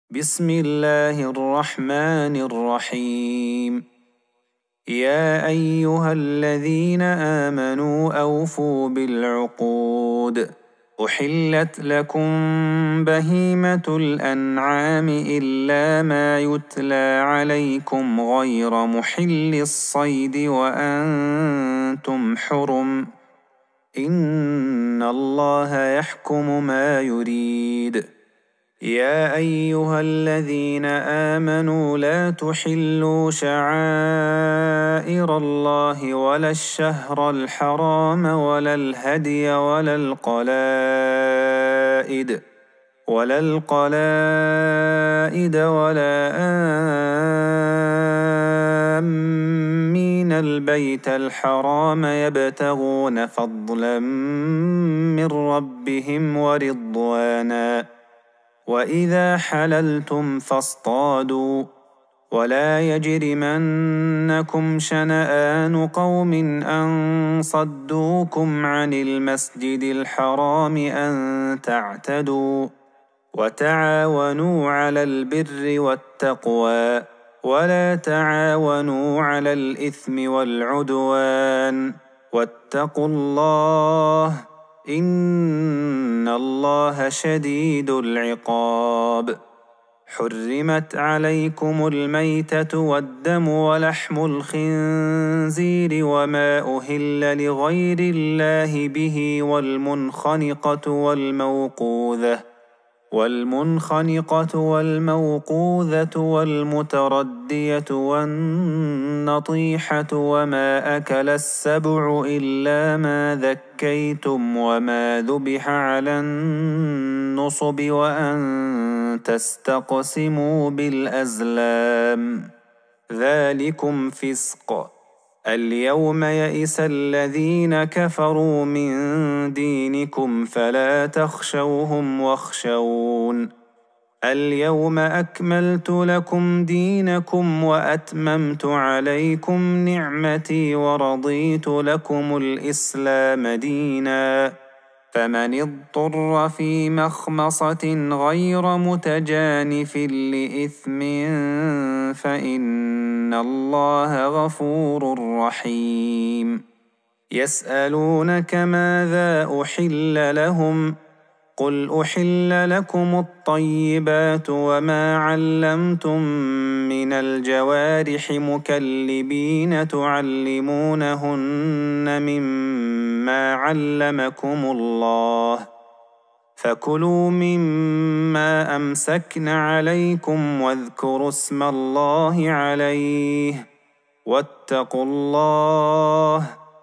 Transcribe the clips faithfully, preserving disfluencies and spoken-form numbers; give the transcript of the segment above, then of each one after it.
بسم الله الرحمن الرحيم. يا أيها الذين آمنوا أوفوا بالعقود. أحلت لكم بهيمة الأنعام إلا ما يتلى عليكم غير محل الصيد وأنتم حرم. إن الله يحكم ما يريد. يا أيها الذين آمنوا لا تحلوا شعائر الله ولا الشهر الحرام ولا الهدي ولا القلائد ولا القلائد ولا آمين البيت الحرام يبتغون فضلا من ربهم ورضوانا. وإذا حللتم فاصطادوا ولا يجرمنكم شنآن قوم أن صدوكم عن المسجد الحرام أن تعتدوا. وتعاونوا على البر والتقوى ولا تعاونوا على الإثم والعدوان واتقوا الله إن الله شديد العقاب. حرمت عليكم الميتة والدم ولحم الخنزير وما أهل لغير الله به والمنخنقة والموقوذة والمنخنقة والموقوذة والمتردية والنطيحة وما أكل السبع إلا ما ذكيتم وما ذبح على النصب وأن تستقسموا بالأزلام ذلكم فسق. اليوم يئس الذين كفروا من دينكم فلا تخشوهم واخشون. اليوم أكملت لكم دينكم وأتممت عليكم نعمتي ورضيت لكم الإسلام دينا. فمن اضطر في مخمصة غير متجانف لإثم فإن الله غفور رحيم. يسألونك ماذا أحل لهم قل أحل لكم الطيبات وما علمتم من الجوارح مكلبين تعلمونهن مما علمكم الله فكلوا مما أمسكن عليكم واذكروا اسم الله عليه واتقوا الله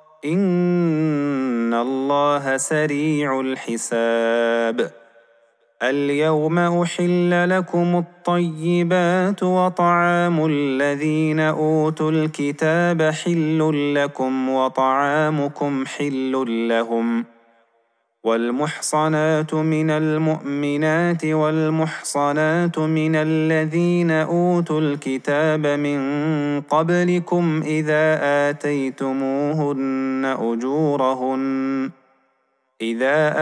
إن الله سريع الحساب. اليوم أحل لكم الطيبات وطعام الذين أوتوا الكتاب حل لكم وطعامكم حل لهم. والمحصنات من المؤمنات والمحصنات من الذين أوتوا الكتاب من قبلكم إذا آتيتموهن أجورهن إذا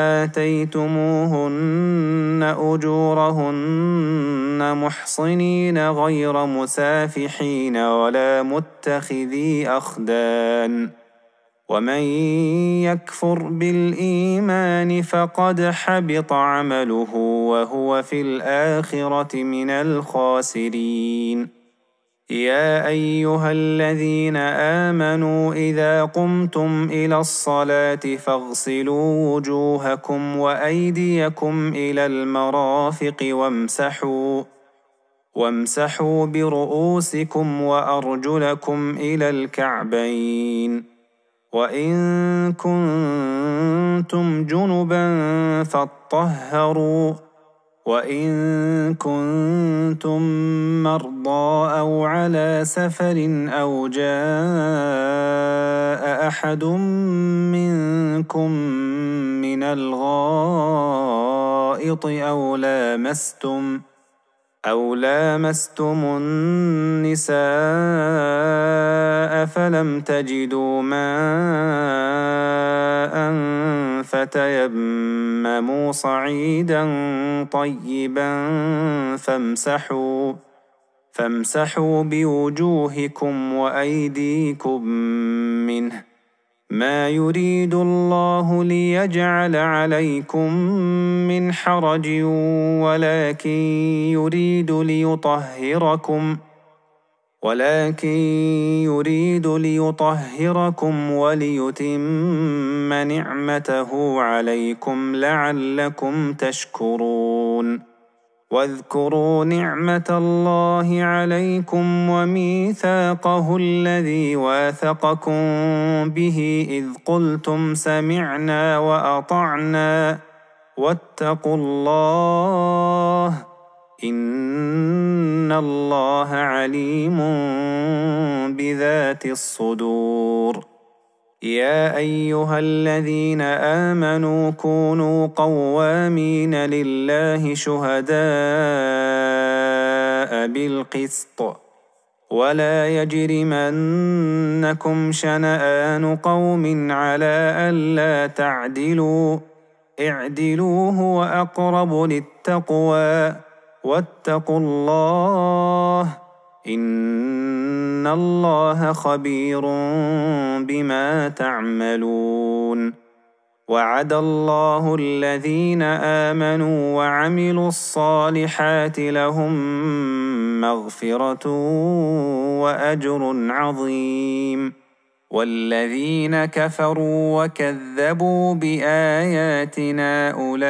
آتيتموهن أجورهن محصنين غير مسافحين ولا متخذي أخدان. ومن يكفر بالإيمان فقد حبط عمله وهو في الآخرة من الخاسرين. يا أيها الذين آمنوا إذا قمتم إلى الصلاة فاغسلوا وجوهكم وأيديكم إلى المرافق وامسحوا وامسحوا برؤوسكم وأرجلكم إلى الكعبين. وإن كنتم جنبا فاطهروا وإن كنتم مرضى أو على سفر أو جاء أحد منكم من الغائط أو لامستم أو لامستم النساء فلم تجدوا ماء فتيمموا صعيدا طيبا فامسحوا فامسحوا بوجوهكم وأيديكم منه، ما يريد الله ليجعل عليكم من حرج ولكن يريد ليطهركم ولكن يريد ليطهركم وليتم نعمته عليكم لعلكم تشكرون. واذكروا نعمة الله عليكم وميثاقه الذي واثقكم به إذ قلتم سمعنا وأطعنا واتقوا الله إن الله عليم بذات الصدور. يا أيها الذين آمنوا كونوا قوامين لله شهداء بالقسط، ولا يجرمنكم شنآن قوم على ألا تعدلوا، اعدلوا هو أقرب للتقوى، واتقوا الله إن الله خبير بما تعملون. وعد الله الذين آمنوا وعملوا الصالحات لهم مغفرة وأجر عظيم، والذين كفروا وكذبوا بآياتنا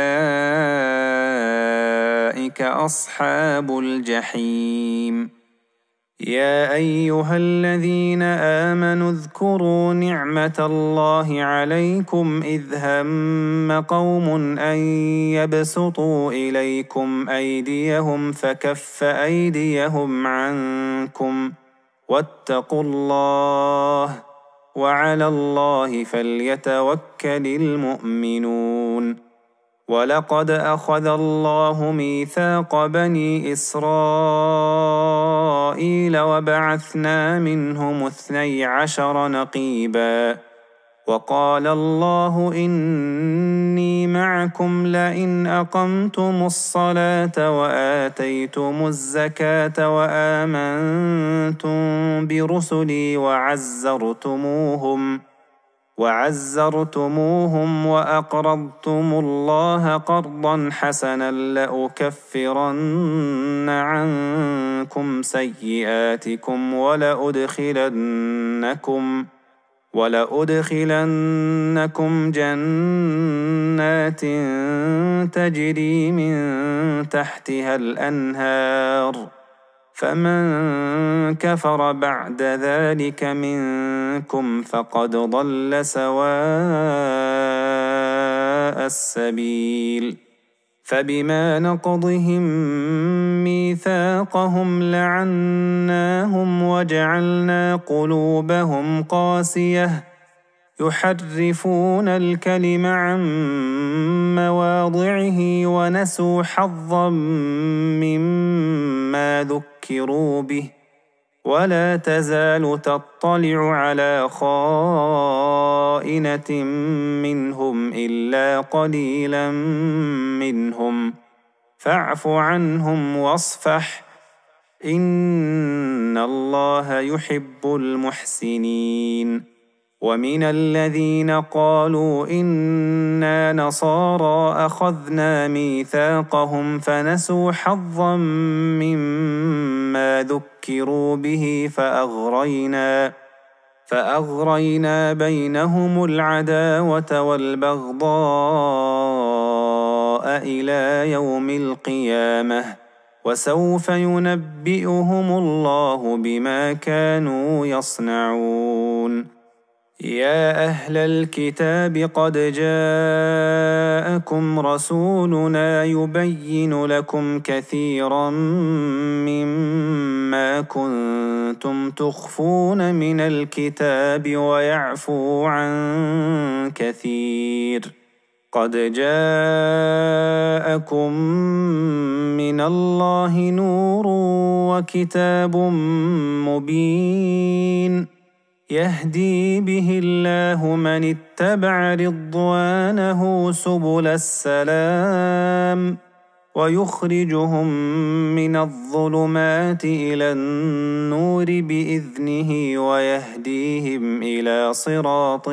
أولئك أصحاب الجحيم. يا أيها الذين آمنوا اذكروا نعمة الله عليكم إذ هم قوم أن يبسطوا إليكم أيديهم فكف أيديهم عنكم واتقوا الله وعلى الله فليتوكل المؤمنون. ولقد أخذ الله ميثاق بني إسرائيل وبعثنا منهم اثني عشر نقيبا، وقال الله إني معكم لئن أقمتم الصلاة وآتيتم الزكاة وآمنتم برسلي وعزرتموهم وعزرتموهم وأقرضتم الله قرضا حسنا لأكفرن عنكم سيئاتكم ولأدخلنكم ولأدخلنكم جنات تجري من تحتها الأنهار، فمن كفر بعد ذلك منكم فقد ضل سواء السبيل. فبما نقضهم ميثاقهم لعناهم وجعلنا قلوبهم قاسية يحرفون الكلم عن مواضعه ونسوا حظا مما ذكروا به، ولا تزال تطلع على خائنة منهم إلا قليلا منهم، فاعف عنهم واصفح إن الله يحب المحسنين. ومن الذين قالوا إنا نصارى أخذنا ميثاقهم فنسوا حظا مما ذكروا به فأغرينا فأغرينا بينهم العداوة والبغضاء إلى يوم القيامة، وسوف ينبئهم الله بما كانوا يصنعون. يا أهل الكتاب قد جاءكم رسولنا يبين لكم كثيرا مما كنتم تخفون من الكتاب ويعفو عن كثير، قد جاءكم من الله نور وكتاب مبين يهدي به الله من اتبع رضوانه سبل السلام ويخرجهم من الظلمات إلى النور بإذنه ويهديهم إلى صراط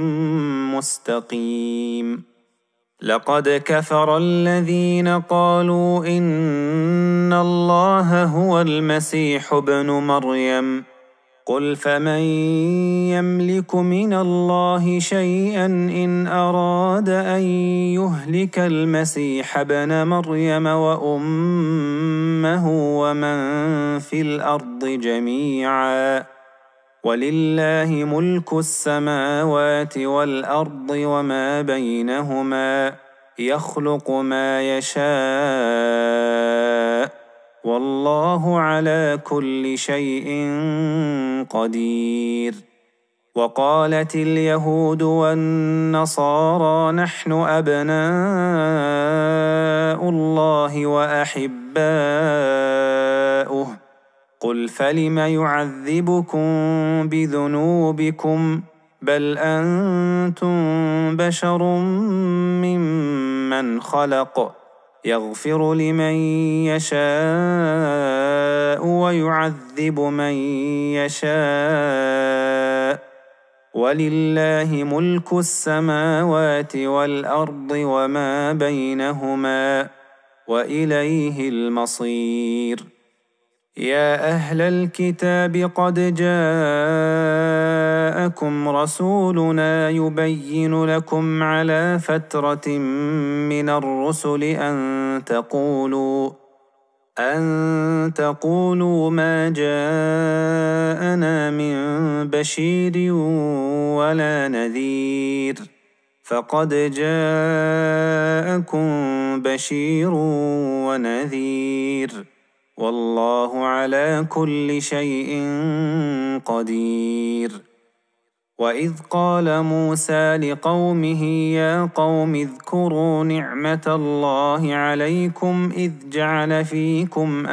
مستقيم. لقد كفر الذين قالوا إن الله هو المسيح ابن مريم قل فمن يملك من الله شيئا إن أراد أن يهلك المسيح ابن مريم وأمه ومن في الأرض جميعا ولله ملك السماوات والأرض وما بينهما يخلق ما يشاء والله على كل شيء قدير. وقالت اليهود والنصارى نحن أبناء الله وأحباؤه قل فلم يعذبكم بذنوبكم بل أنتم بشر ممن خلق يغفر لمن يشاء ويعذب من يشاء ولله ملك السماوات والأرض وما بينهما وإليه المصير. يا أهل الكتاب قد جاءكم رسولنا يبين لكم على فترة من الرسل أن تقولوا أن تقولوا ما جاءنا من بشير ولا نذير فقد جاءكم بشير ونذير والله على كل شيء قدير. وإذ قال موسى لقومه يا قوم اذكروا نعمة الله عليكم إذ جعل فيكم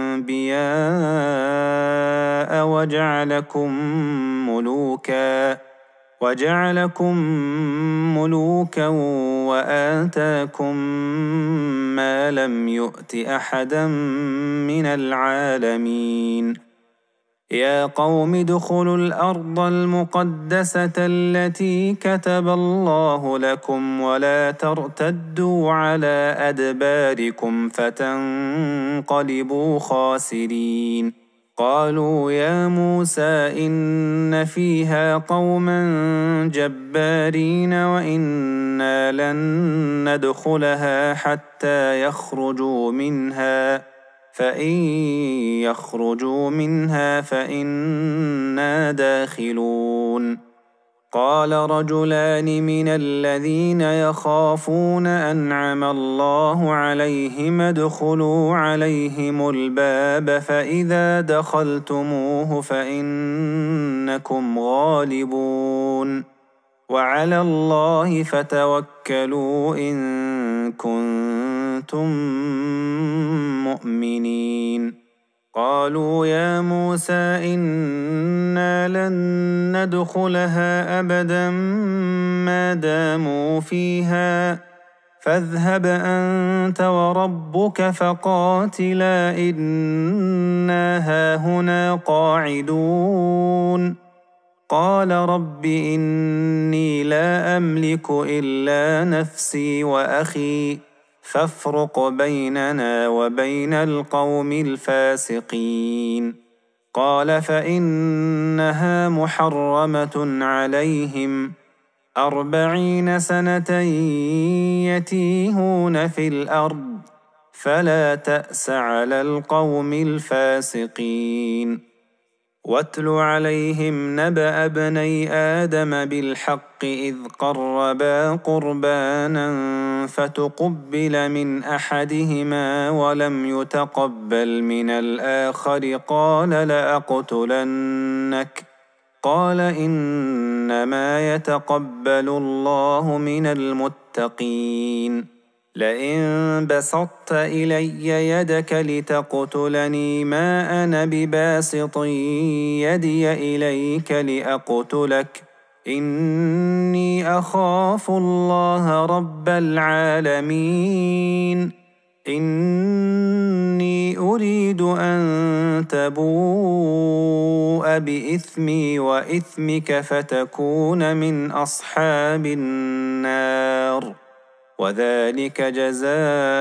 أنبياء وجعلكم ملوكا وجعلكم ملوكا وآتاكم ما لم يؤت أحدا من العالمين. يا قوم ادخلوا الأرض المقدسة التي كتب الله لكم ولا ترتدوا على أدباركم فتنقلبوا خاسرين. قالوا يا موسى إن فيها قوما جبارين وإنا لن ندخلها حتى يخرجوا منها فإن يخرجوا منها فإنا داخلون. قال رجلان من الذين يخافون أنعم الله عليهم ادخلوا عليهم الباب فإذا دخلتموه فإنكم غالبون وعلى الله فتوكلوا إن كنتم مؤمنين. قالوا يا موسى إنا لن ندخلها أبدا ما داموا فيها فاذهب أنت وربك فقاتلا إنا هاهنا قاعدون. قال رب إني لا أملك إلا نفسي وأخي فافرق بيننا وبين القوم الفاسقين. قال فإنها محرمة عليهم أربعين سنة يتيهون في الأرض فلا تأس على القوم الفاسقين. واتل عليهم نبأ ابني آدم بالحق إذ قربا قربانا فتقبل من أحدهما ولم يتقبل من الآخر قال لأقتلنك قال إنما يتقبل الله من المتقين المتقين لئن بسطت إلي يدك لتقتلني ما أنا بباسط يدي إليك لأقتلك إني أخاف الله رب العالمين إني أريد أن تبوء بإثمي وإثمك فتكون من أصحاب النار وذلك جزاء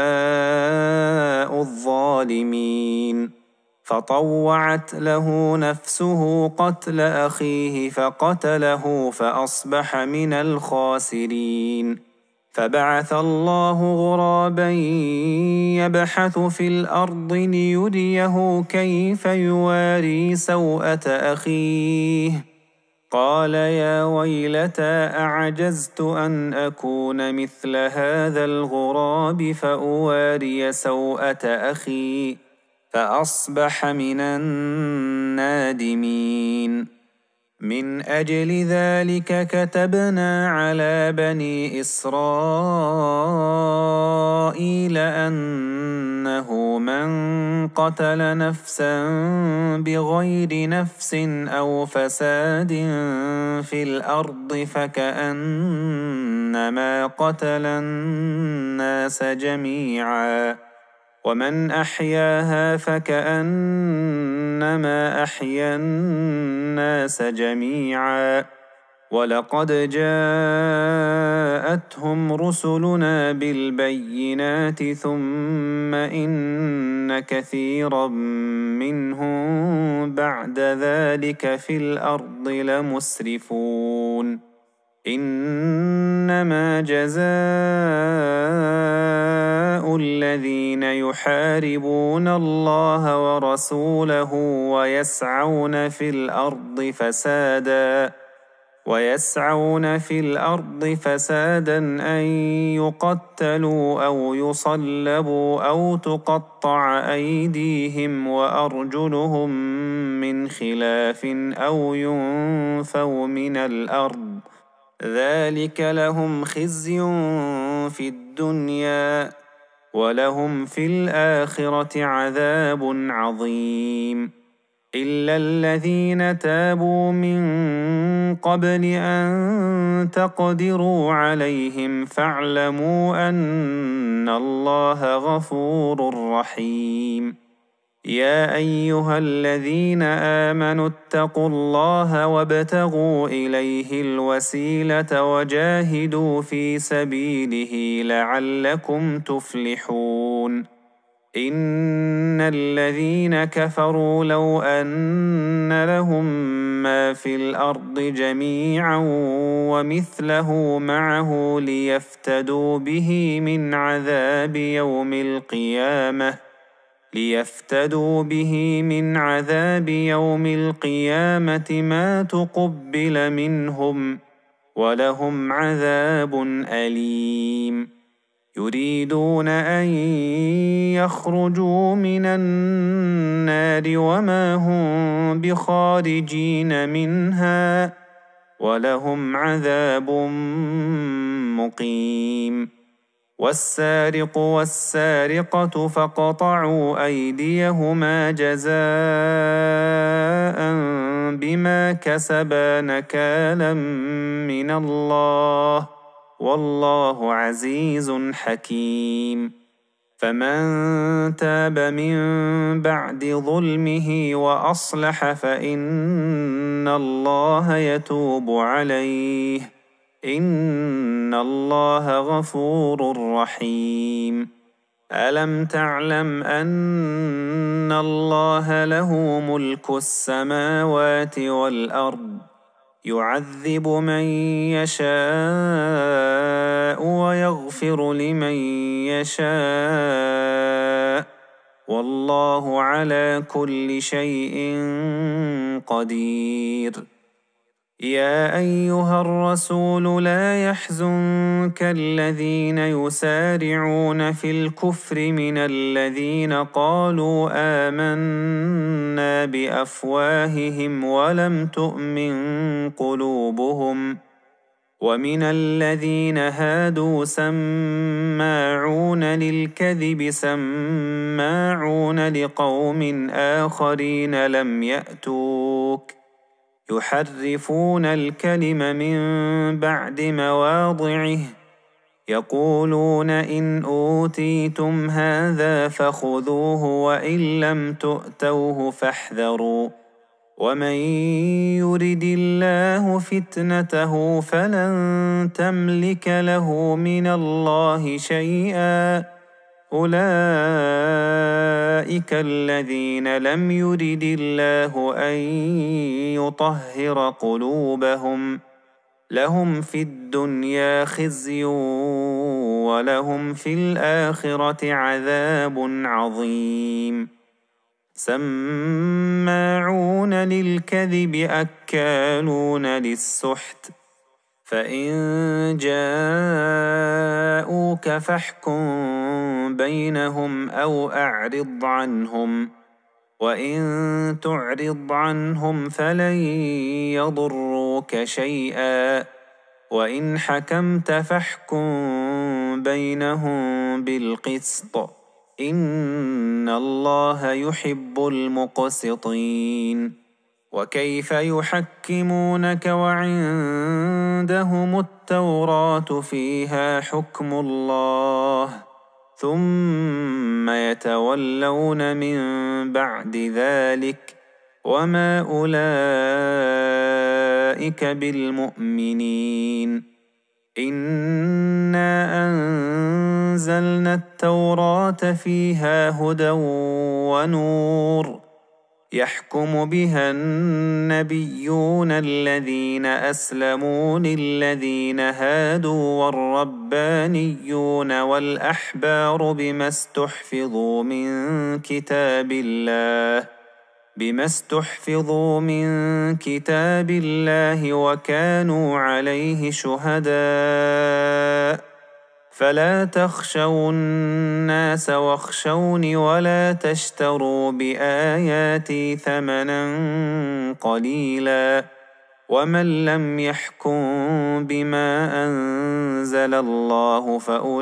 الظالمين فطوعت له نفسه قتل أخيه فقتله فأصبح من الخاسرين فبعث الله غرابا يبحث في الأرض ليريه كيف يواري سوءة أخيه قال يا ويلتى أعجزت أن أكون مثل هذا الغراب فأواري سوءة أخي فأصبح من النادمين من أجل ذلك كتبنا على بني إسرائيل أنه من قتل نفسا بغير نفس أو فساد في الأرض فكأنما قتل الناس جميعا ومن أحياها فكأنما أحيا الناس جميعا ولقد جاءتهم رسلنا بالبينات ثم إن كثيرا منهم بعد ذلك في الأرض لمسرفون إنما جزاء الذين يحاربون الله ورسوله ويسعون في الأرض فسادا ويسعون في الأرض فسادا أن يقتلوا أو يصلبوا أو تقطع أيديهم وأرجلهم من خلاف أو ينفوا من الأرض ذلك لهم خزي في الدنيا ولهم في الآخرة عذاب عظيم إلا الذين تابوا من قبل أن تقدروا عليهم فاعلموا أن الله غفور رحيم يا أيها الذين آمنوا اتقوا الله وابتغوا إليه الوسيلة وجاهدوا في سبيله لعلكم تفلحون إن الذين كفروا لو أن لهم ما في الأرض جميعا ومثله معه ليفتدوا به من عذاب يوم القيامة ليفتدوا به من عذاب يوم القيامة ما تقبل منهم ولهم عذاب أليم يريدون أن يخرجوا من النار وما هم بخارجين منها ولهم عذاب مقيم والسارق والسارقة فاقطعوا أيديهما جزاء بما كسبا نكالا من الله والله عزيز حكيم فمن تاب من بعد ظلمه وأصلح فإن الله يتوب عليه إن الله غفور رحيم ألم تعلم أن الله له ملك السماوات والأرض يعذب من يشاء ويغفر لمن يشاء والله على كل شيء قدير يا أيها الرسول لا يحزنك الذين يسارعون في الكفر من الذين قالوا آمنا بأفواههم ولم تؤمن قلوبهم ومن الذين هادوا سماعون للكذب سماعون لقوم آخرين لم يأتوك يحرفون الكلم من بعد مواضعه يقولون إن أوتيتم هذا فخذوه وإن لم تؤتوه فاحذروا ومن يرد الله فتنته فلن تملك له من الله شيئا أولئك الذين لم يرد الله أن يطهر قلوبهم لهم في الدنيا خزي ولهم في الآخرة عذاب عظيم سماعون للكذب أكالون للسحت فإن جاءوك فاحكم بينهم أو أعرض عنهم وإن تعرض عنهم فلن يضروك شيئا وإن حكمت فاحكم بينهم بالقسط إن الله يحب المقسطين وكيف يحكمونك وعندهم التوراة فيها حكم الله ثم يتولون من بعد ذلك وما أولئك بالمؤمنين إنا أنزلنا التوراة فيها هدى ونور يحكم بها النبيون الذين أسلموا للذين هادوا والربانيون والأحبار بما استحفظوا من كتاب الله بما استحفظوا من كتاب الله وكانوا عليه شهداء فلا تخشوا الناس واخشوني ولا تشتروا بآياتي ثمنا قليلا ومن لم يحكم بما أنزل الله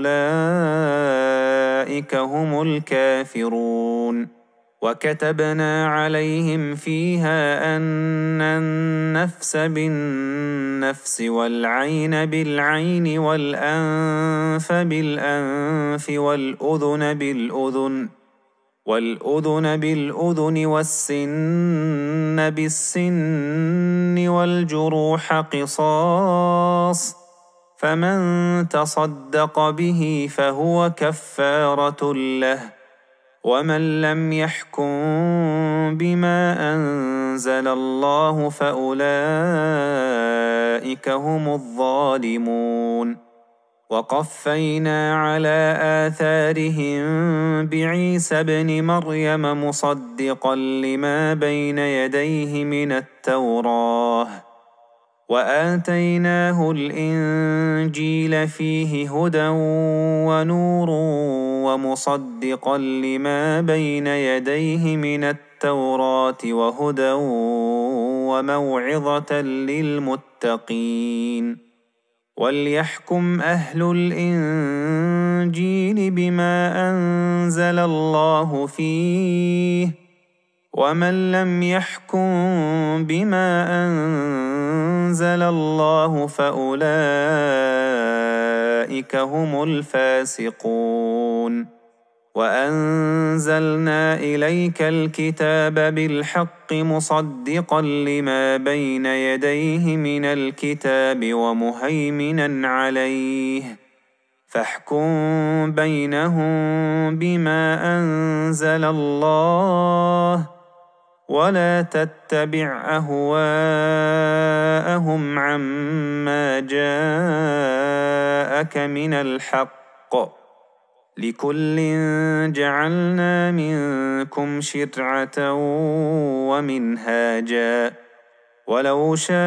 فأولئك هم الكافرون وكتبنا عليهم فيها أن النفس بالنفس والعين بالعين والأنف بالأنف والأذن بالأذن والأذن بالأذن والسن بالسن والجروح قصاص فمن تصدق به فهو كفارة له ومن لم يحكم بما أنزل الله فأولئك هم الظالمون وقفينا على آثارهم بعيسى ابن مريم مصدقا لما بين يديه من التوراة وآتيناه الإنجيل فيه هدى ونور ومصدقا لما بين يديه من التوراة وهدى وموعظة للمتقين وليحكم أهل الإنجيل بما أنزل الله فيه ومن لم يحكم بما أنزل الله فأولئك هم الفاسقون وأنزلنا إليك الكتاب بالحق مصدقا لما بين يديه من الكتاب ومهيمنا عليه فاحكم بينهم بما أنزل الله ولا تتبع أهواءهم عما جاءك من الحق لكل جعلنا منكم شرعة ومنهاجا ولو شاء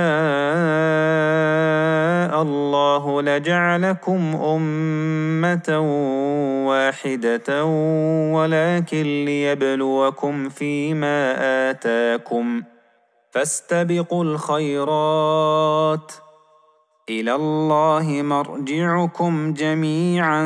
الله لجعلكم أمة واحدة ولكن ليبلوكم فيما آتاكم فاستبقوا الخيرات إلى الله مرجعكم جميعا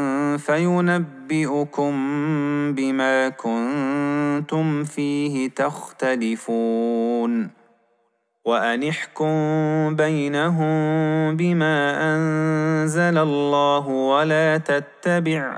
فينبئكم بما كنتم فيه تختلفون وأن احكم بينهم بما أنزل الله ولا تتبع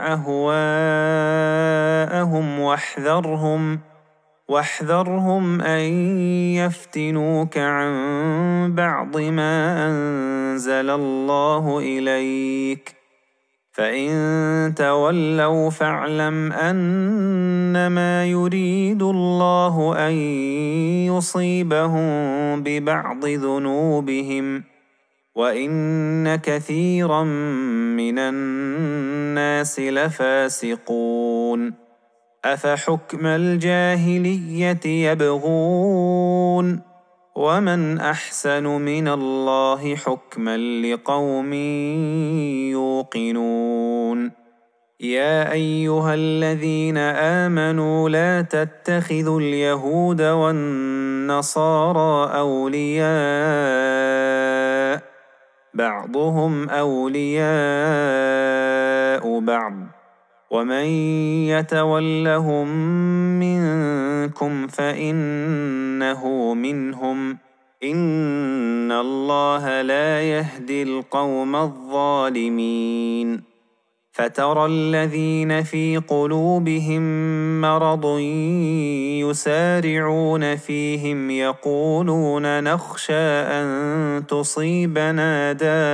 أهواءهم واحذرهم واحذرهم أن يفتنوك عن بعض ما أنزل الله إليك فإن تولوا فاعلم أنما يريد الله أن يصيبهم ببعض ذنوبهم وإن كثيرا من الناس لفاسقون أفحكم الجاهلية يبغون ومن أحسن من الله حكما لقوم يوقنون يا أيها الذين آمنوا لا تتخذوا اليهود والنصارى أولياء بعضهم أولياء بعض ومن يتولهم منكم فإنه منهم إن الله لا يهدي القوم الظالمين فترى الذين في قلوبهم مرض يسارعون فيهم يقولون نخشى أن تصيبنا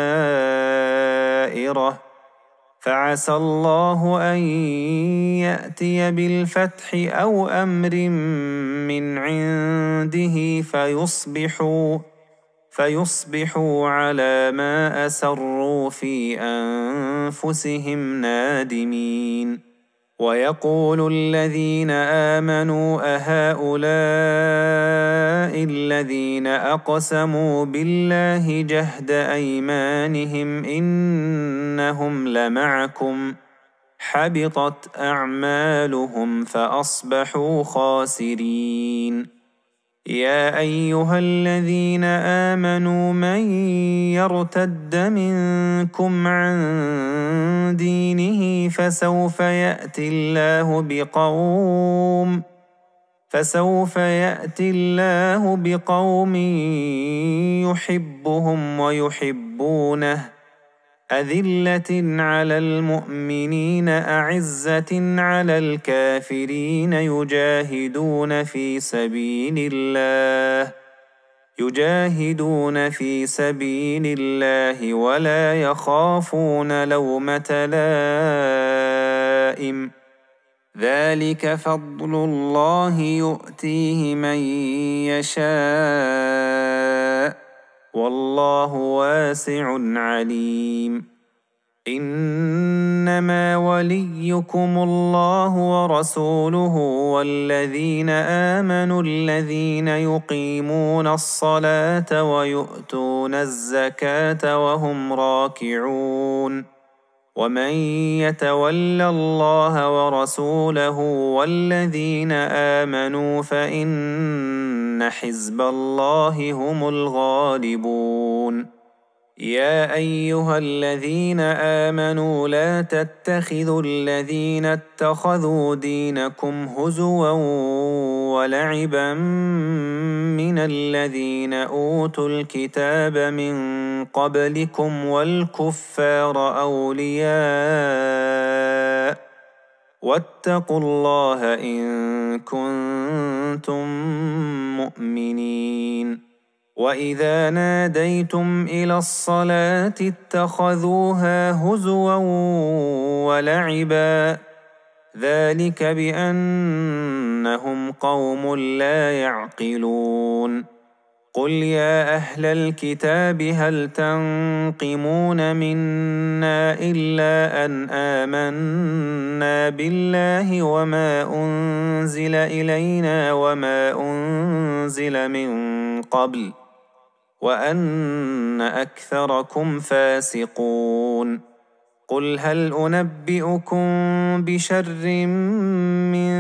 دائرة فعسى الله أن يأتي بالفتح أو أمر من عنده فيصبحوا فيصبحوا على ما أسروا في أنفسهم نادمين ويقول الذين آمنوا أهؤلاء الذين أقسموا بالله جهد أيمانهم إنهم لمعكم حبطت أعمالهم فأصبحوا خاسرين يا أيها الذين آمنوا من يرتد منكم عن دينه فسوف يأتي الله بقوم فسوف يأتي الله بقوم يحبهم ويحبونه أذلة على المؤمنين أعزة على الكافرين يجاهدون في سبيل الله يجاهدون في سبيل الله ولا يخافون لومة لائم ذلك فضل الله يؤتيه من يشاء والله واسع عليم إنما وليكم الله ورسوله والذين آمنوا الذين يقيمون الصلاة ويؤتون الزكاة وهم راكعون ومن يتول الله ورسوله والذين آمنوا فإن حزب الله هم الغالبون يا أيها الذين آمنوا لا تتخذوا الذين اتخذوا دينكم هزوا ولعبا من الذين أوتوا الكتاب من قبلكم والكفار أولياء واتقوا الله إن كنتم مؤمنين وإذا ناديتم إلى الصلاة اتخذوها هزوا ولعبا ذلك بأنهم قوم لا يعقلون قل يا أهل الكتاب هل تنقمون منا إلا أن آمنا بالله وما أنزل إلينا وما أنزل من قبل وأن أكثركم فاسقون قل هل أنبئكم بشر من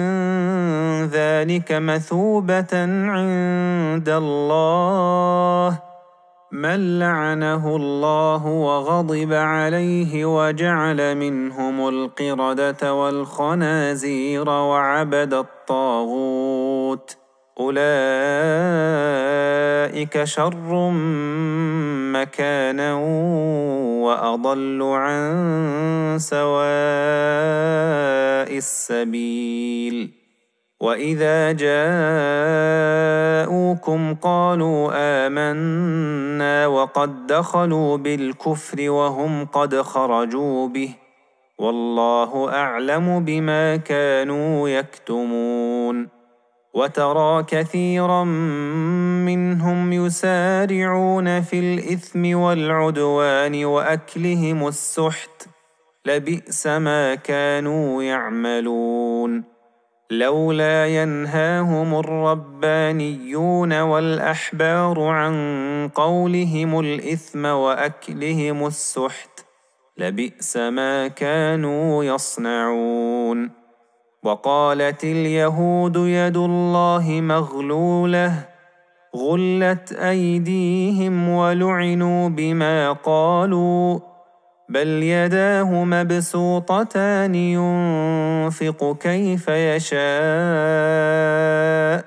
ذلك مثوبة عند الله من لعنه الله وغضب عليه وجعل منهم القردة والخنازير وعبد الطاغوت أولئك شر مكانا وأضل عن سواء السبيل وإذا جاءوكم قالوا آمنا وقد دخلوا بالكفر وهم قد خرجوا به والله أعلم بما كانوا يكتمون وترى كثيرا منهم يسارعون في الإثم والعدوان وأكلهم السحت لبئس ما كانوا يعملون لولا ينهاهم الربانيون والأحبار عن قولهم الإثم وأكلهم السحت لبئس ما كانوا يصنعون وقالت اليهود يد الله مغلولة غلت أيديهم ولعنوا بما قالوا بل يداه مبسوطتان ينفق كيف يشاء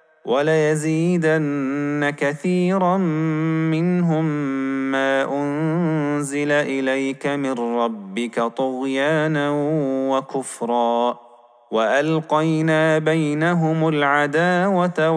وليزيدن كثيرا منهم ما أنزل إليك من ربك طغيانا وكفرا وألقينا بينهم العداوة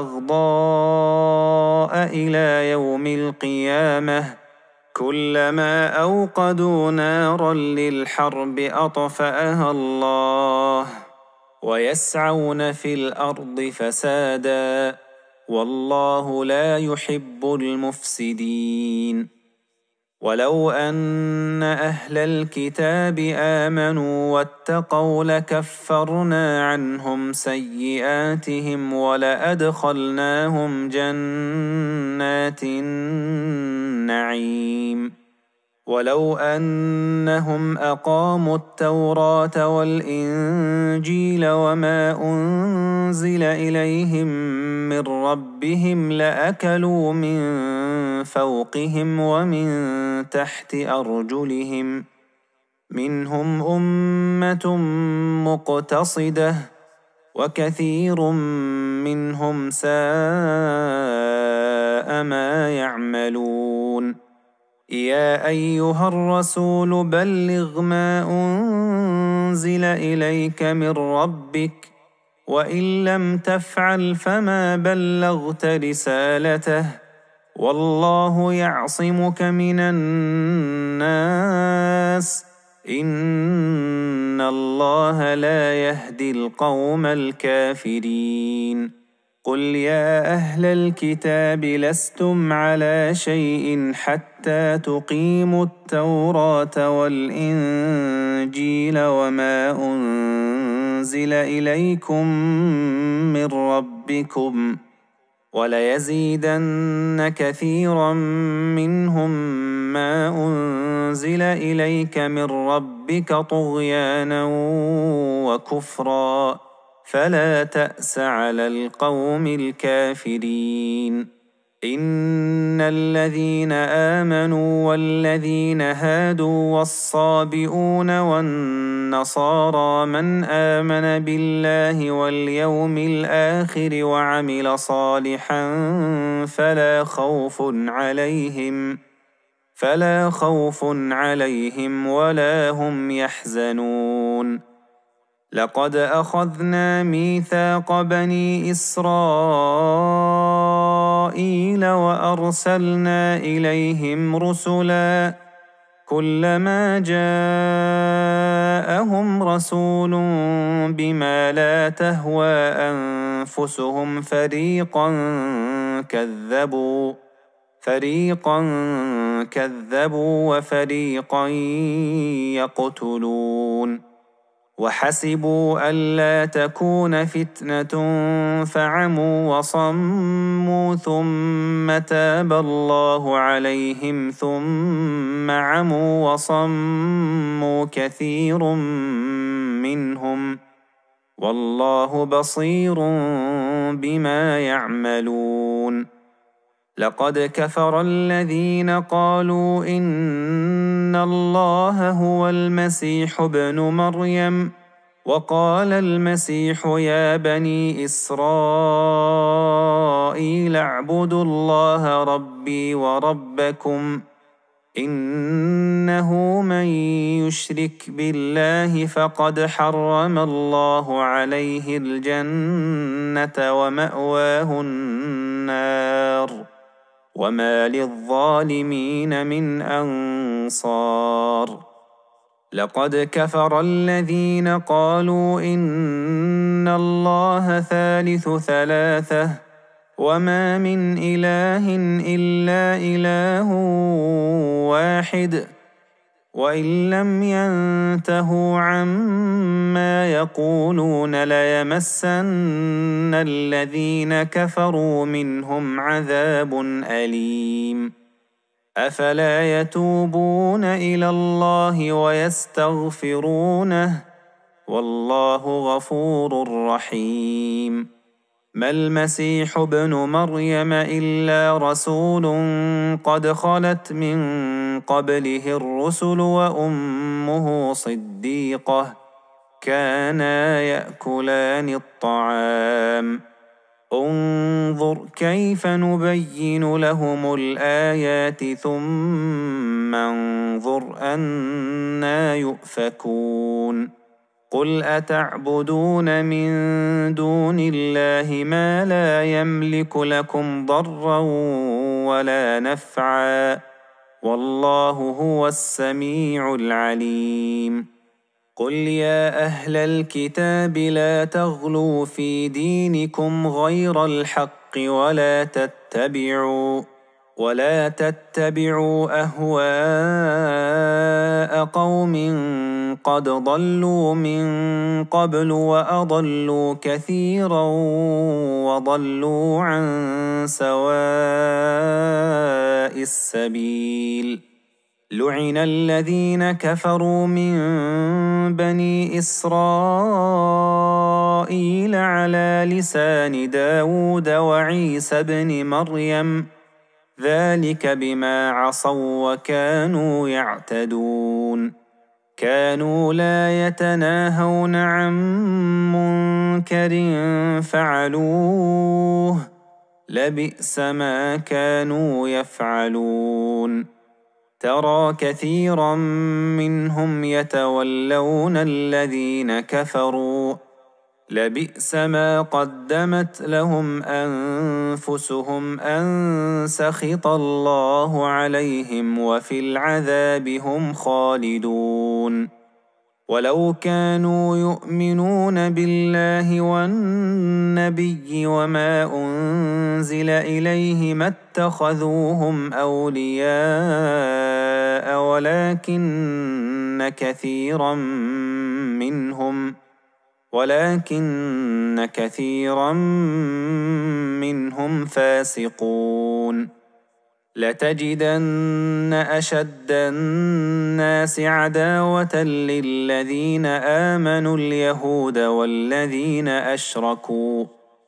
والبغضاء إلى يوم القيامة كلما أوقدوا نارا للحرب أطفأها الله ويسعون في الأرض فسادا والله لا يحب المفسدين ولو أن أهل الكتاب آمنوا واتقوا لكفرنا عنهم سيئاتهم ولأدخلناهم جنات النعيم ولو أنهم أقاموا التوراة والإنجيل وما أنزل إليهم من ربهم لأكلوا من فوقهم ومن تحت أرجلهم منهم أمة مقتصدة وكثير منهم ساء ما يعملون يا أيها الرسول بلغ ما أنزل إليك من ربك وإن لم تفعل فما بلغت رسالته والله يعصمك من الناس إن الله لا يهدي القوم الكافرين قل يا أهل الكتاب لستم على شيء حتى تقيموا التوراة والإنجيل وما أنزل إليكم من ربكم وليزيدن كثيرا منهم ما أنزل إليك من ربك طغيانا وكفرا فلا تأس على القوم الكافرين إن الذين آمنوا والذين هادوا والصابئون والنصارى من آمن بالله واليوم الآخر وعمل صالحا فلا خوف عليهم فلا خوف عليهم ولا هم يحزنون لقد أخذنا ميثاق بني إسرائيل وأرسلنا إليهم رسلا كلما جاءهم رسول بما لا تهوى أنفسهم فريقا كذبوا فريقا كذبوا وفريقا يقتلون وحسبوا ألا تكون فتنة فعموا وصموا ثم تاب الله عليهم ثم عموا وصموا كثير منهم والله بصير بما يعملون لقد كفر الذين قالوا إن الله هو المسيح ابن مريم وقال المسيح يا بني إسرائيل اعبدوا الله ربي وربكم إنه من يشرك بالله فقد حرم الله عليه الجنة ومأواه النار وما للظالمين من أنصار لقد كفر الذين قالوا إن الله ثالث ثلاثة وما من إله إلا إله واحد وإن لم ينتهوا عما يقولون ليمسن الذين كفروا منهم عذاب أليم أفلا يتوبون إلى الله ويستغفرونه والله غفور رحيم ما المسيح ابن مريم إلا رسول قد خلت من قبله الرسل وأمه صديقة كانا يأكلان الطعام انظر كيف نبين لهم الآيات ثم انظر أنى يؤفكون قل أتعبدون من دون الله ما لا يملك لكم ضرا ولا نفعا والله هو السميع العليم قل يا أهل الكتاب لا تغلوا في دينكم غير الحق ولا تتبعوا ولا تتبعوا أهواء قوم قد ضلوا من قبل وأضلوا كثيرا وضلوا عن سواء السبيل لعن الذين كفروا من بني إسرائيل على لسان داود وعيسى بن مريم ذلك بما عصوا وكانوا يعتدون كانوا لا يتناهون عن منكر فعلوه لبئس ما كانوا يفعلون ترى كثيرا منهم يتولون الذين كفروا لبئس ما قدمت لهم أنفسهم أن سخط الله عليهم وفي العذاب هم خالدون ولو كانوا يؤمنون بالله والنبي وما أنزل إليه ما اتخذوهم أولياء ولكن كثيرا منهم ولكن كثيرا منهم فاسقون لتجدن أشد الناس عداوة للذين آمنوا اليهود والذين أشركوا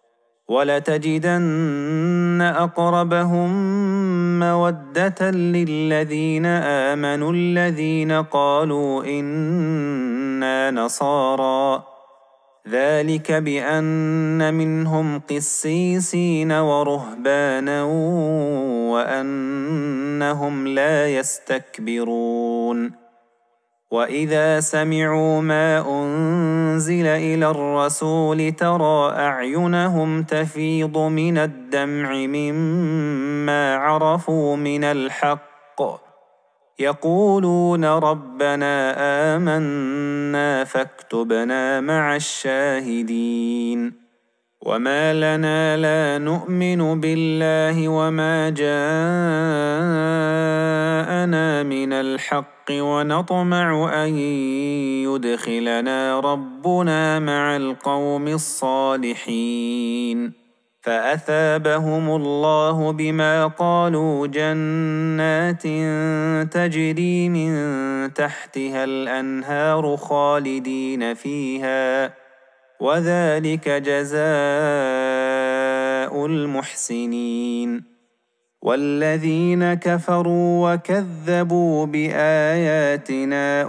ولتجدن أقربهم مودة للذين آمنوا الذين قالوا إنا نصارى ذلك بأن منهم قسيسين ورهبانا وأنهم لا يستكبرون وإذا سمعوا ما أنزل إلى الرسول ترى أعينهم تفيض من الدمع مما عرفوا من الحق يقولون ربنا آمنا فاكتبنا مع الشاهدين وما لنا لا نؤمن بالله وما جاءنا من الحق ونطمع أن يدخلنا ربنا مع القوم الصالحين فأثابهم الله بما قالوا جنات تجري من تحتها الأنهار خالدين فيها وذلك جزاء المحسنين والذين كفروا وكذبوا بآياتنا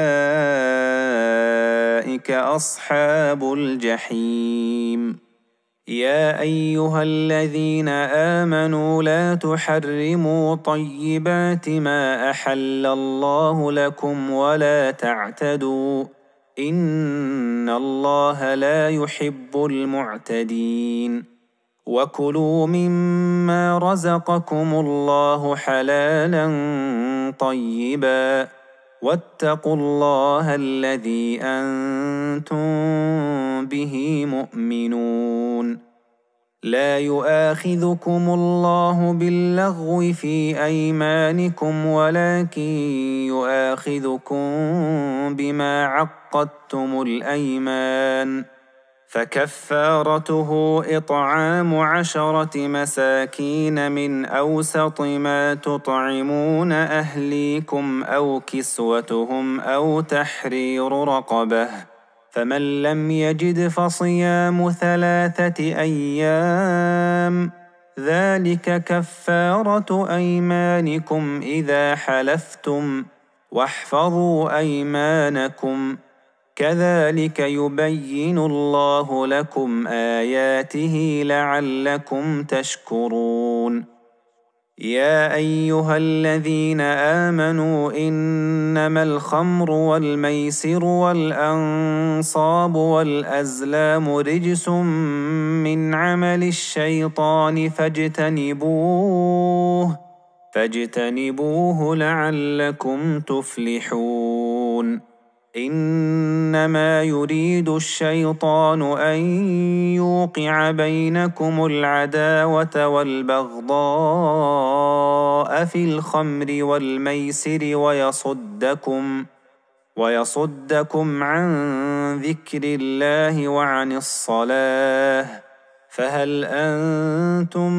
أولئك أصحاب الجحيم. يا أيها الذين آمنوا لا تحرموا طيبات ما أحل الله لكم ولا تعتدوا إن الله لا يحب المعتدين. وكلوا مما رزقكم الله حلالا طيبا واتقوا الله الذي أنتم به مؤمنون. لا يؤاخذكم الله باللغو في أيمانكم ولكن يؤاخذكم بما عقدتم الأيمان، فكفارته إطعام عشرة مساكين من أوسط ما تطعمون أهليكم أو كسوتهم أو تحرير رقبة، فمن لم يجد فصيام ثلاثة أيام ذلك كفارة أيمانكم إذا حلفتم، واحفظوا أيمانكم كذلك يبين الله لكم آياته لعلكم تشكرون. يا أيها الذين آمنوا إنما الخمر والميسر والأنصاب والأزلام رجس من عمل الشيطان فاجتنبوه فاجتنبوه لعلكم تفلحون. إنما يريد الشيطان أن يوقع بينكم العداوة والبغضاء في الخمر والميسر ويصدكم ويصدكم عن ذكر الله وعن الصلاة، فهل أنتم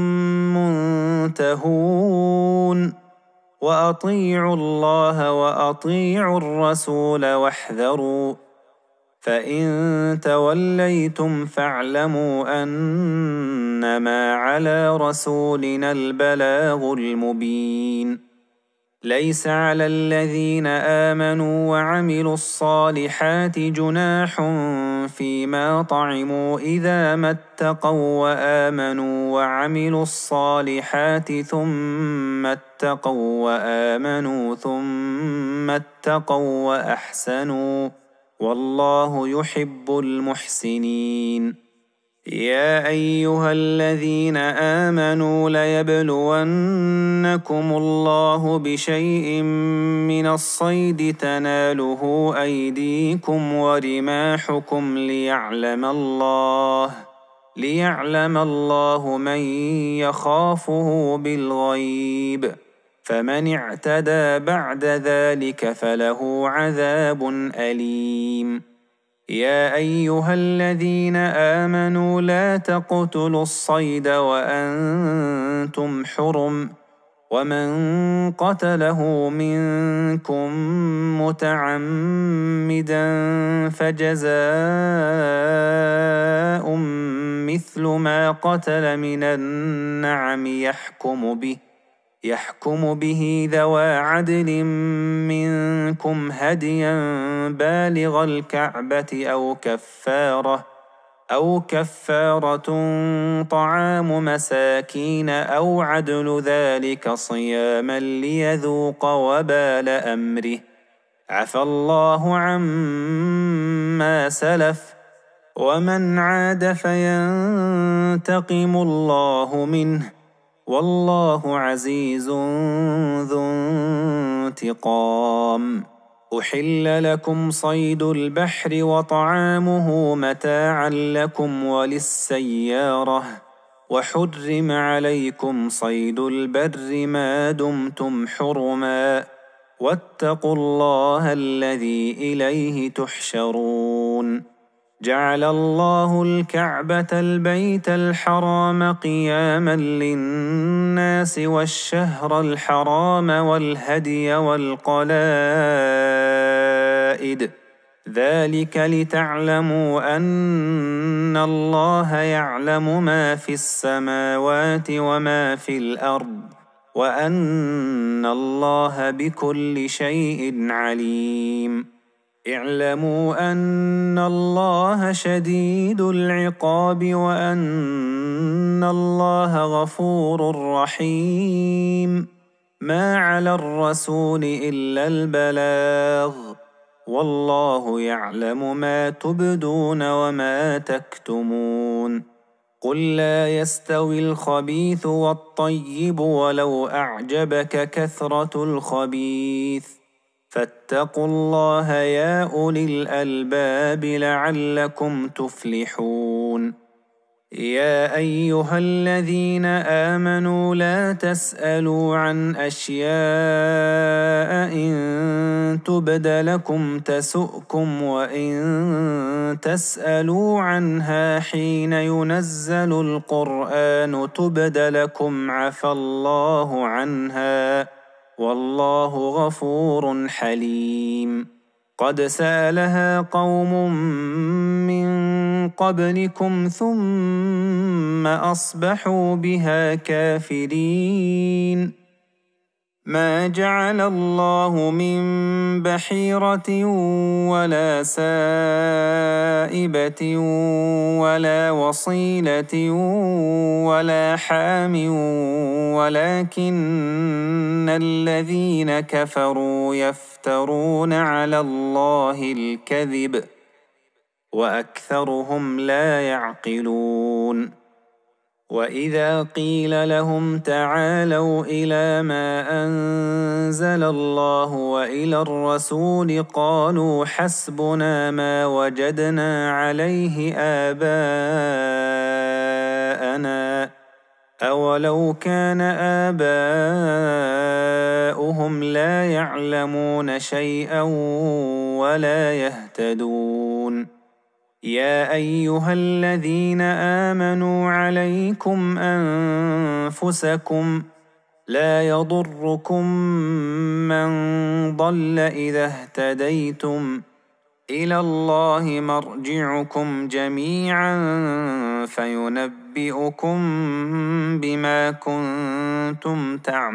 منتهون؟ وأطيعوا الله وأطيعوا الرسول واحذروا، فإن توليتم فاعلموا أنما على رسولنا البلاغ المبين. ليس على الذين آمنوا وعملوا الصالحات جناح فيما طعموا إذا ما اتقوا وآمنوا وعملوا الصالحات ثم اتقوا وآمنوا ثم اتقوا وأحسنوا والله يحب المحسنين. يا أيها الذين آمنوا ليبلونكم الله بشيء من الصيد تناله أيديكم ورماحكم ليعلم الله ليعلم الله من يخافه بالغيب، فمن اعتدى بعد ذلك فله عذاب أليم. يا أيها الذين آمنوا لا تقتلوا الصيد وأنتم حرم، ومن قتله منكم متعمدا فجزاء مثل ما قتل من النعم يحكم به يحكم به ذوى عدل منكم هديا بالغ الكعبة أو كفارة أو كفارة طعام مساكين أو عدل ذلك صياما ليذوق وبال أمره، عفى الله عما سلف ومن عاد فينتقم الله منه والله عزيز ذو انتقام. أحل لكم صيد البحر وطعامه متاعا لكم وللسيارة، وحرم عليكم صيد البر ما دمتم حرما، واتقوا الله الذي إليه تحشرون. جعل الله الكعبة البيت الحرام قياما للناس والشهر الحرام والهدي والقلائد، ذلك لتعلموا أن الله يعلم ما في السماوات وما في الأرض وأن الله بكل شيء عليم. اعلموا أن الله شديد العقاب وأن الله غفور رحيم. ما على الرسول إلا البلاغ، والله يعلم ما تبدون وما تكتمون. قل لا يستوي الخبيث والطيب ولو أعجبك كثرة الخبيث، فاتقوا الله يا أولي الألباب لعلكم تفلحون. يا أيها الذين آمنوا لا تسألوا عن أشياء إن تبد لكم تسؤكم، وإن تسألوا عنها حين ينزل القرآن تبد لكم عفى الله عنها، والله غفور حليم. قد سألها قوم من قبلكم ثم أصبحوا بها كافرين. ما جعل الله من بحيرة ولا سائبة ولا وصيلة ولا حام، ولكن الذين كفروا يفترون على الله الكذب وأكثرهم لا يعقلون. وإذا قيل لهم تعالوا إلى ما أنزل الله وإلى الرسول قالوا حسبنا ما وجدنا عليه آباءنا، أولو كان آباؤهم لا يعلمون شيئا ولا يهتدون. يا أيها الذين آمنوا عليكم أنفسكم، لا يضركم من ضل إذا اهتديتم، إلى الله مرجعكم جميعا فينبئكم بما كنتم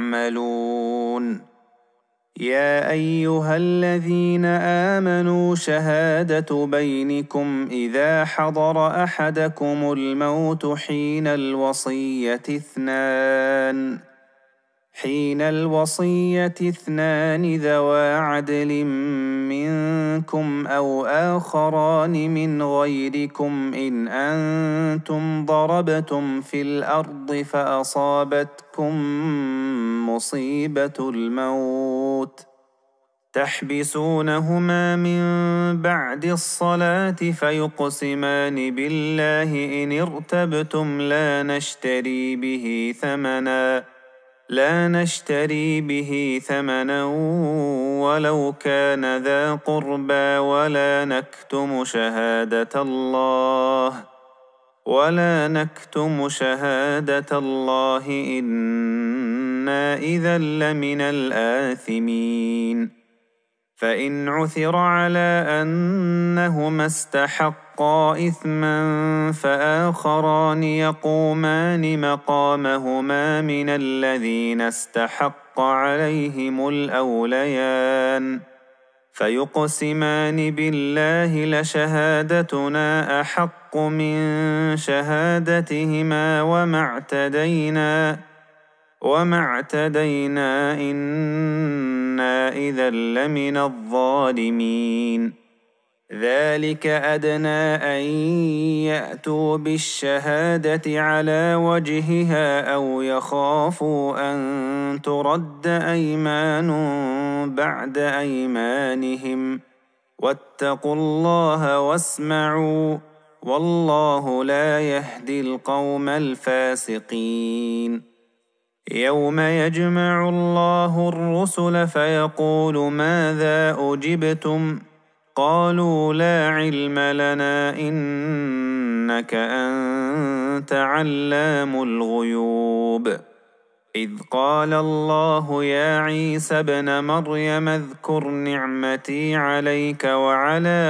تعملون. يا أيها الذين آمنوا شهادة بينكم إذا حضر أحدكم الموت حين الوصية اثنان حين الوصية اثنان ذوى عدل منكم أو آخران من غيركم إن أنتم ضربتم في الأرض فأصابتكم مصيبة الموت تحبسونهما من بعد الصلاة فيقسمان بالله إن ارتبتم لا نشتري به ثمنا لا نشتري به ثمنا ولو كان ذا قربى ولا نكتم شهادة الله ولا نكتم شهادة الله إنا إذا لمن الآثمين. فإن عثر على أنهما استحقا إثما فآخران يقومان مقامهما من الذين استحق عليهم الأوليان فيقسمان بالله لشهادتنا أحق من شهادتهما وما اعتدينا وما اعتدينا إنا إذا لمن الظالمين. ذلك أدنى أن يأتوا بالشهادة على وجهها أو يخافوا أن ترد أيمان بعد أيمانهم واتقوا الله واسمعوا والله لا يهدي القوم الفاسقين. يوم يجمع الله الرسل فيقول ماذا أجبتم قالوا لا علم لنا إنك أنت علام الغيوب. إذ قال الله يا عيسى ابن مريم اذكر نعمتي عليك وعلى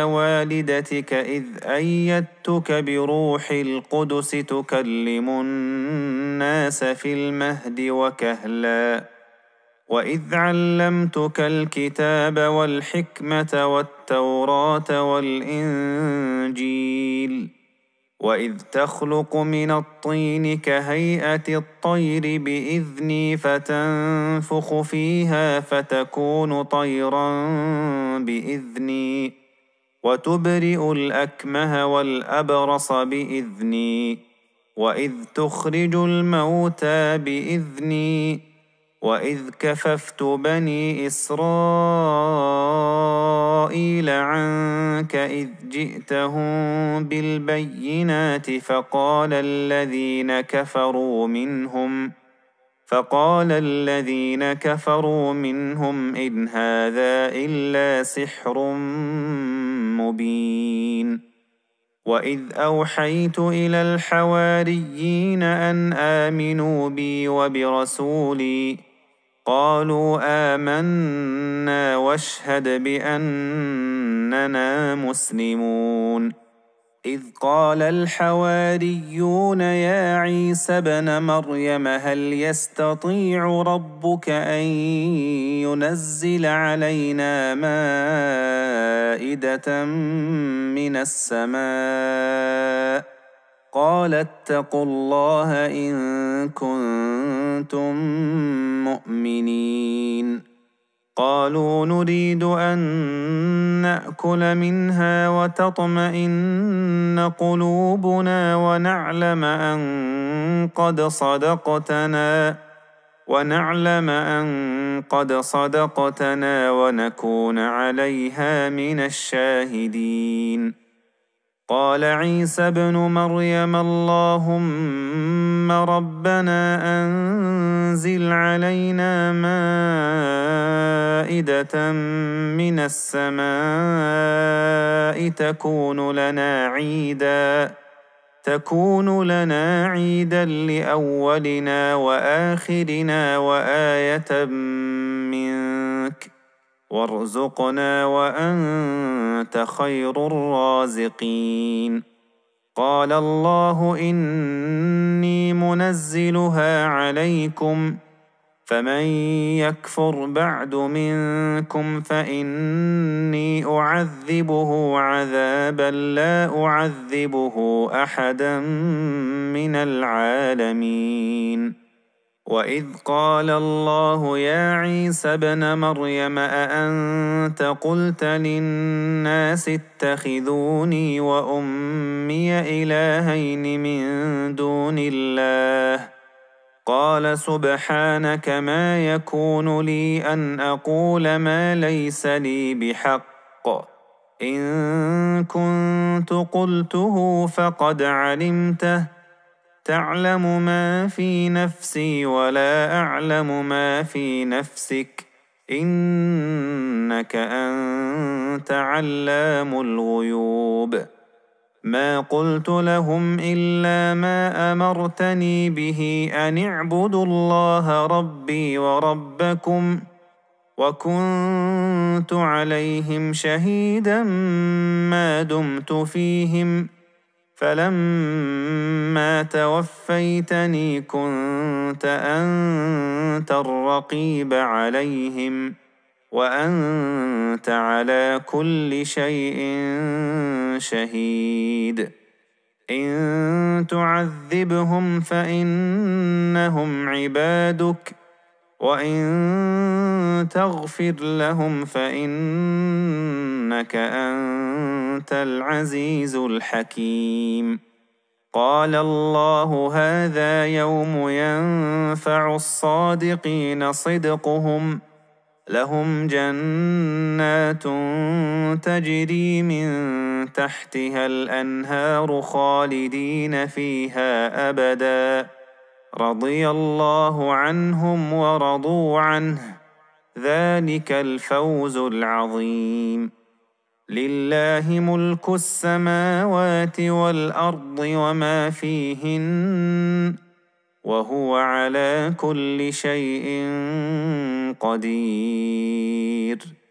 والدتك إذ أيدتك بروح القدس تكلم الناس في المهد وكهلا وإذ علمتك الكتاب والحكمة والتوراة والإنجيل وإذ تخلق من الطين كهيئة الطير بإذني فتنفخ فيها فتكون طيرا بإذني وتبرئ الأكمه والأبرص بإذني وإذ تخرج الموتى بإذني وإذ كففت بني إسرائيل عنك إذ جئتهم بالبينات فقال الذين كفروا منهم فقال الذين كفروا منهم إن هذا إلا سحر مبين وإذ أوحيت إلى الحواريين أن آمنوا بي وبرسولي قالوا آمنا واشهد بأننا مسلمون إذ قال الحواريون يا عيسى ابن مريم هل يستطيع ربك أن ينزل علينا مائدة من السماء قال اتقوا الله إن كنتم مؤمنين قالوا نريد أن نأكل منها وتطمئن قلوبنا ونعلم أن قد صدقتنا ونعلم أن قد صدقتنا ونكون عليها من الشاهدين قال عيسى ابن مريم اللهم ربنا أنزل علينا مائدة من السماء تكون لنا عيدا تكون لنا عيدا لأولنا وآخرنا وآية منك وارزقنا وأنت خير الرازقين قال الله إني منزلها عليكم فمن يكفر بعد منكم فإني أعذبه عذابا لا أعذبه أحدا من العالمين وإذ قال الله يا عيسى ابن مريم أأنت قلت للناس اتخذوني وأمي إلهين من دون الله قال سبحانك ما يكون لي أن أقول ما ليس لي بحق إن كنت قلته فقد علمته تعلم ما في نفسي ولا أعلم ما في نفسك إنك أنت علام الغيوب ما قلت لهم إلا ما أمرتني به أن اعبدوا الله ربي وربكم وكنت عليهم شهيدا ما دمت فيهم فلما توفيتني كنت أنت الرقيب عليهم وأنت على كل شيء شهيد إن تعذبهم فإنهم عبادك وإن تغفر لهم فإنك أنت العزيز الحكيم قال الله هذا يوم ينفع الصادقين صدقهم لهم جنات تجري من تحتها الأنهار خالدين فيها أبدا رضي الله عنهم ورضوا عنه ذلك الفوز العظيم لله ملك السماوات والأرض وما فيهن وهو على كل شيء قدير